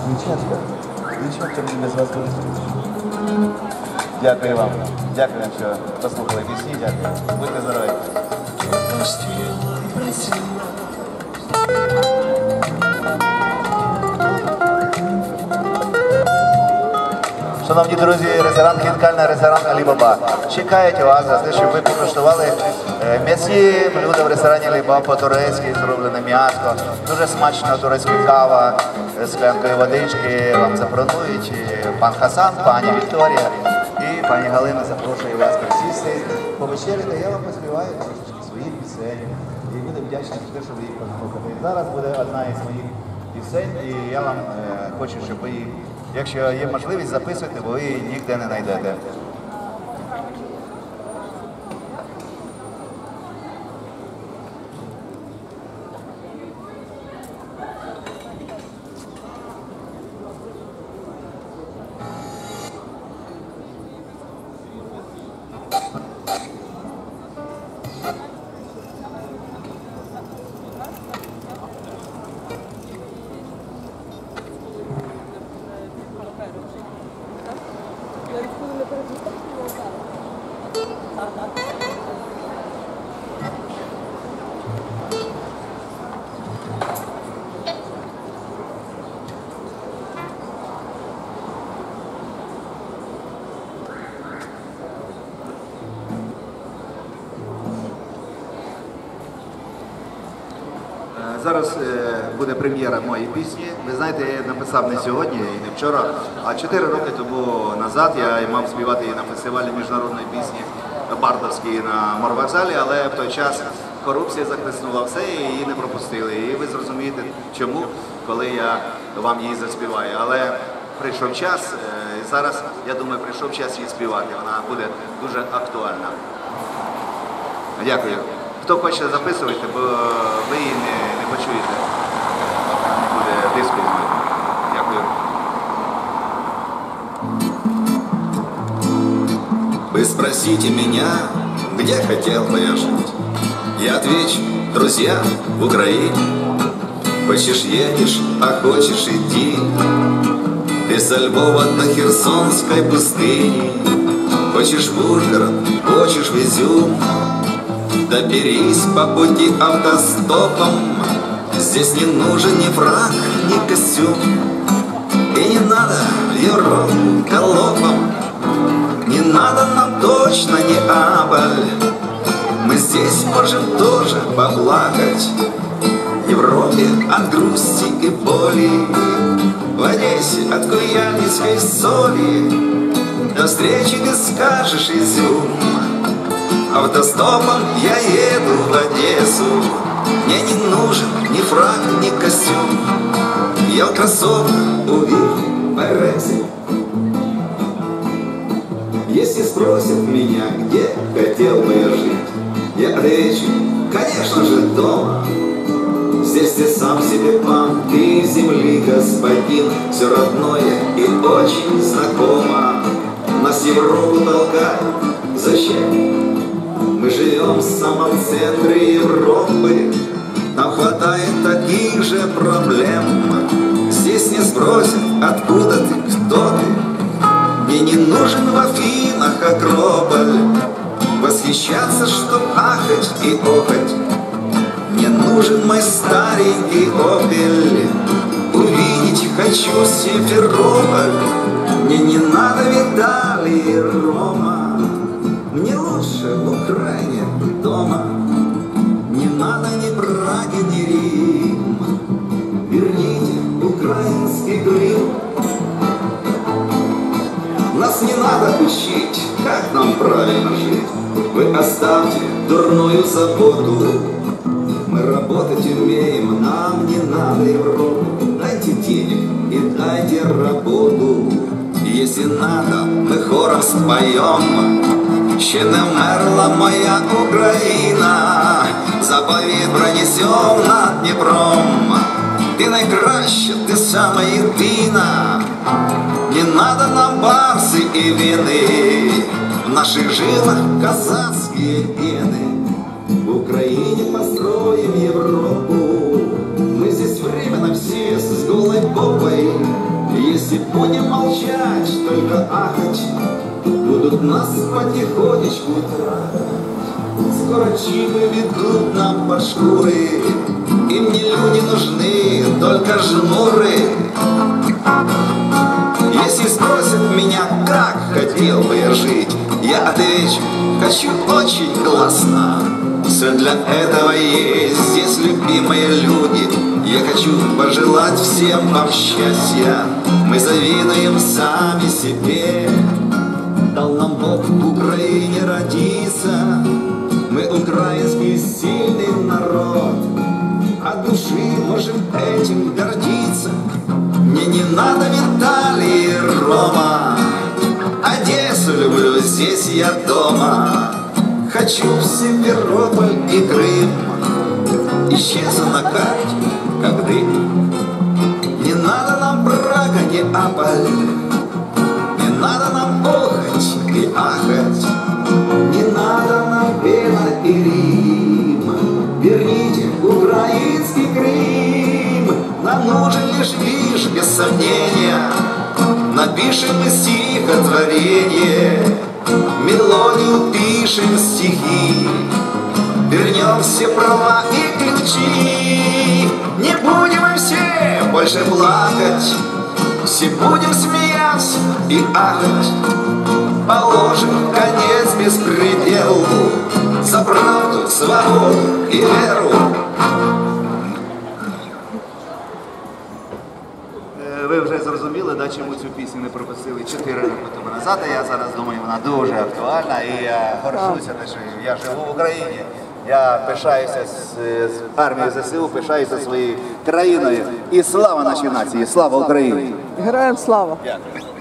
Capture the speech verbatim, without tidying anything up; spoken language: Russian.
Дівчатка, дівчатка мені без вас не. Дякую вам. Дякую, що послухали пісні. Дякую. Будьте здорові. Шановні друзі, ресторан «Хінкальна», ресторан «Алібаба» чекають вас за те, щоб ви покуштували м'ясні блюда в ресторані «Алібаба» по-турецьки, зроблене м'ясо, дуже смачна турецька кава, склянкою водички вам запропонують пан Хасан, пані Вікторія і пані Галина запрошує вас присісти, повечеряти, я вам поспіваю своїх пісень і буду вдячний за те, що ви їх послухали. Зараз буде одна із моїх пісень, і я вам е, хочу, щоб ви її, якщо є можливість, записуйте, бо ви її ніде не знайдете. Зараз буде прем'єра моєї пісні. Ви знаєте, я написав не сьогодні і не вчора, а чотири роки тому назад я мав співати її на фестивалі міжнародної пісні Бардовській на Морвокзалі, але в той час корупція захлеснула все і її не пропустили. І ви зрозумієте, чому, коли я вам її заспіваю. Але прийшов час, і зараз, я думаю, прийшов час її співати. Вона буде дуже актуальна. Дякую. Хто хоче записувати, бо ви її не, не почуєте. Буде диску. Дякую. Вы спросите меня, где хотел бы я жить. Я отвечу, друзья, в Украине. Хочешь едешь, а хочешь иди. Ты со Львова до Херсонской пустыни. Хочешь в Ужгород, хочешь в Изюм. Доберись по пути автостопом. Здесь не нужен ни фрак, ни костюм. И не надо Европу галопом. Не надо нам точно ни абаль. Мы здесь можем тоже поплакать Европе от грусти и боли. В Одессе от куяльницкой соли до встречи ты скажешь Изюм. Автостопом я еду в Одессу. Мне не нужен ни фрак, ни костюм. Я в кроссовках увижу Берези. Если спросят меня, где хотел бы я жить, я отвечу, конечно же, дома. Здесь ты сам себе пан, ты земли господин. Все родное и очень знакомо. Нас Европу толкает, зачем? Мы живем в самом центре Европы. Нам хватает таких же проблем. Здесь не спросят, откуда ты, кто ты. Мне не нужен в Афинах Акрополь. Восхищаться, чтоб ахать и охать. Мне нужен мой старенький Опель. Увидеть хочу Симферополь. Мне не надо Виталий и Рома. Мне лучше в Украине дома. Не надо ни Праги, ни Рим. Верните украинский грим. Нас не надо учить, как нам правильно жить. Вы оставьте дурную заботу. Мы работать умеем, нам не надо Европу. Дайте денег и дайте работу. Если надо, мы хором споем. Ще не вмерла моя Україна, заповіт пронесем над Дніпром. Ти найкраща, ти сама єдина. Не надо нам барси и вины. В наших жилах казацкие гены. В Украине построим Европу. Мы здесь временно все с голой попой. Если будем молчать, только ахать, будут нас потихонечку трахать. Скоро чипы ведут нам под шкуры, им не люди нужны, только жмуры. Если спросят меня, как хотел бы я жить, я отвечу, хочу очень классно. Все для этого есть здесь любимые люди. Я хочу пожелать всем вам счастья. Мы завидуем сами себе. Дал нам Бог в Украине родиться. Мы украинский сильный народ. От души можем этим гордиться. Мне не надо Виталий и Рома. Одессу люблю, здесь я дома. Хочу в Симферополь и Крым. Исчезну на карте, как дым. Не надо нам Прага, не Аполь. Не надо нам охать и ахать. Не надо нам Вена и Рим. Верните украинский Крым. Нам нужен лишь виш, без сомнения. Напишем мы стихотворение, мелодию пишем стихи. Вернем все права и ключи. Не будем мы все больше плакать, все будем смеяться и ахать. Положим конец беспределу за правду, свободу и веру. Ви вже зрозуміли, да, чому цю пісню не пропустили чотири роки тому назад. А я зараз думаю, вона дуже актуальна. І я горжуся, те, що я живу в Україні. Я пишаюся з, з армією ЗСУ, пишаюся своєю країною. І слава нашій нації, слава Україні! Героям слава! Дякую.